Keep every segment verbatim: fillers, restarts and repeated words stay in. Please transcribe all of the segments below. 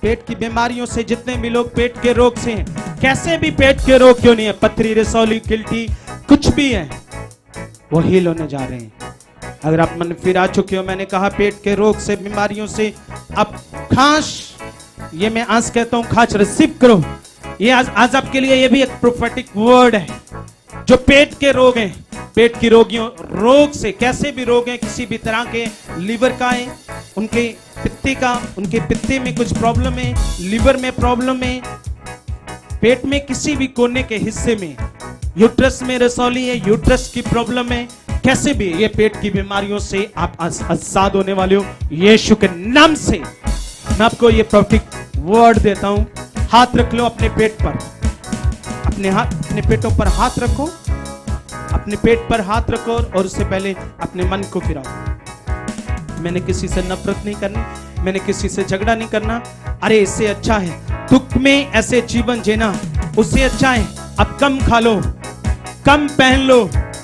पेट की बीमारियों से, जितने भी लोग पेट के रोग से हैं, कैसे भी पेट के रोग क्यों नहीं है, पथरी, रसौली, गिल्टी, कुछ भी है, वो हील होने जा रहे हैं। अगर आप मन फिर आ चुके हो, मैंने कहा पेट के रोग से, बीमारियों से, अब खांस, ये मैं आज कहता हूं, खांस रिसीव करो। ये आज, आज आपके लिए ये भी एक प्रोफेटिक वर्ड है। जो पेट के रोग हैं, पेट की रोगियों रोग से, कैसे भी रोग हैं, किसी भी तरह के, लीवर का है, उनके पित्ते का, उनके पित्ते में कुछ प्रॉब्लम है, लीवर में प्रॉब्लम है, पेट में किसी भी कोने के हिस्से में, यूट्रस में रसौली है, यूट्रस की प्रॉब्लम है, कैसे भी ये पेट की बीमारियों से आप आजाद होने वाले हो यीशु के नाम से। मैं आपको ये प्रोफेटिक वर्ड देता हूं। हाथ रख लो अपने पेट पर, अपने हाथ, अपने पेटों पर हाथ रखो, अपने पेट पर हाथ रखो और उससे पहले अपने मन को फिराओ। मैंने किसी से नफरत नहीं करनी, मैंने किसी से झगड़ा नहीं करना। अरे इससे अच्छा है दुख में ऐसे जीवन जीना, उससे अच्छा है अब कम खा लो, कम पहन लो,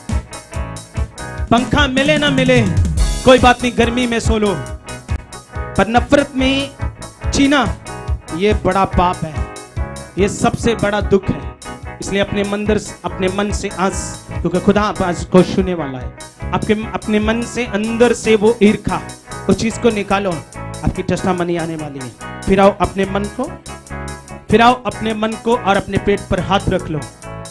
पंखा मिले ना मिले कोई बात नहीं, गर्मी में सो लो, पर नफरत में जीना ये बड़ा पाप है, ये सबसे बड़ा दुख है। इसलिए अपने मंदिर, अपने मन से आज, क्योंकि खुदा आज को छूने वाला है, आपके अपने मन से अंदर से वो ईर्खा, उस चीज को निकालो, आपकी टेस्टामनी आने वाली है। फिराओ अपने मन को, फिराओ अपने मन को और अपने पेट पर हाथ रख लो।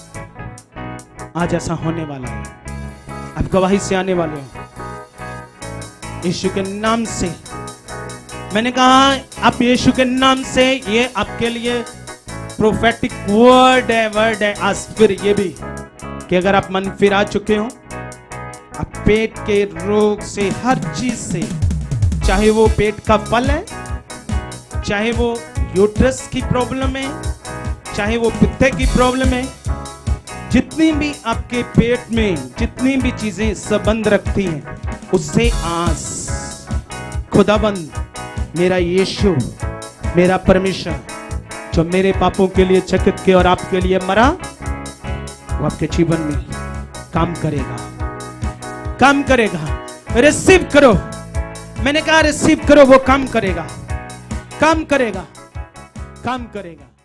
आज ऐसा होने वाला है, आप गवाही से आने वाले हो यीशु के नाम से। मैंने कहा आप यीशु के नाम से, ये आपके लिए प्रोफेटिक वर्ड है, वर्ड है आज फिर ये भी कि अगर आप मन फिर आ चुके हो, आप पेट के रोग से, हर चीज से, चाहे वो पेट का फल है, चाहे वो यूट्रस की प्रॉब्लम है, चाहे वो पित्ते की प्रॉब्लम है, जितनी भी आपके पेट में जितनी भी चीजें संबंध रखती हैं, उससे आज खुदाबंद मेरा यीशु, मेरा परमेश्वर जो मेरे पापों के लिए चकित के और आपके लिए मरा, वो आपके जीवन में काम करेगा, काम करेगा। रिसीव करो, मैंने कहा रिसीव करो, वो काम करेगा, काम करेगा, काम करेगा।